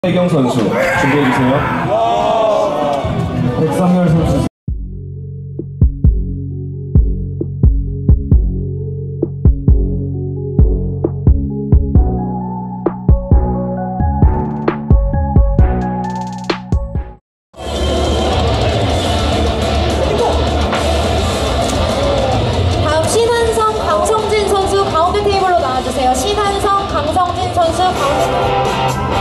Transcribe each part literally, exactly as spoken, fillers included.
태경 선수 준비해주세요. 백상열 선수. 다음 신한성, 강성진 선수 가운데 테이블로 나와주세요. 신한성, 강성진 선수 가운데.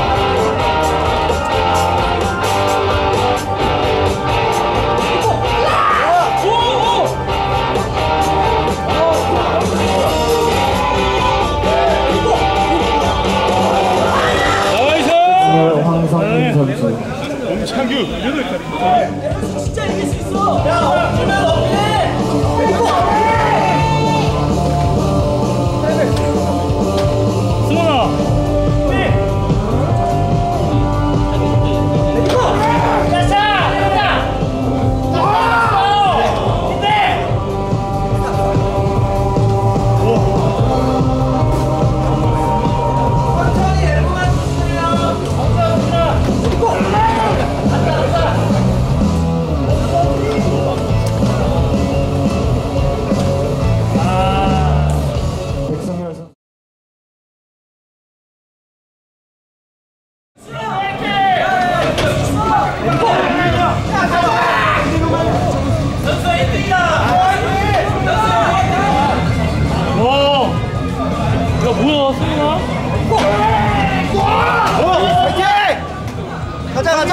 황성민 선수. 엄창규 여덟 살. 진짜 이길 수 있어. 야, 없으면 없네. 승원아. 가자 가자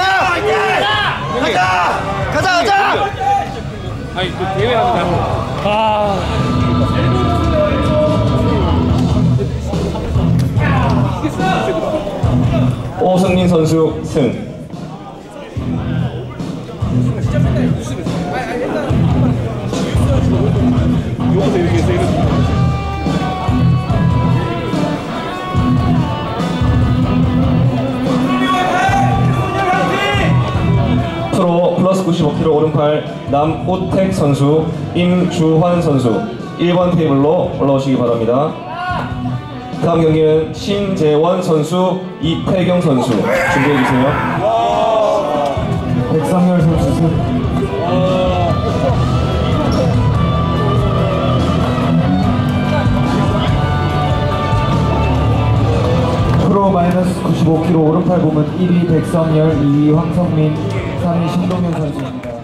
가자 가자 가자. 아니 또 대회 하는 거. 아. 오승민 선수 승. 요거서 이렇게 해서 이렇게. 프로 플러스 구십오 킬로그램 오른팔 남오택 선수, 임주환 선수 일 번 테이블로 올라오시기 바랍니다. 다음 경기는 신재원 선수, 이태경 선수 준비해주세요. 백상열 선수 승. 프로 마이너스 구십오 킬로그램 오른팔 부문 일 위 백성열, 이 위 황성민, 삼 위 신동현 선수입니다.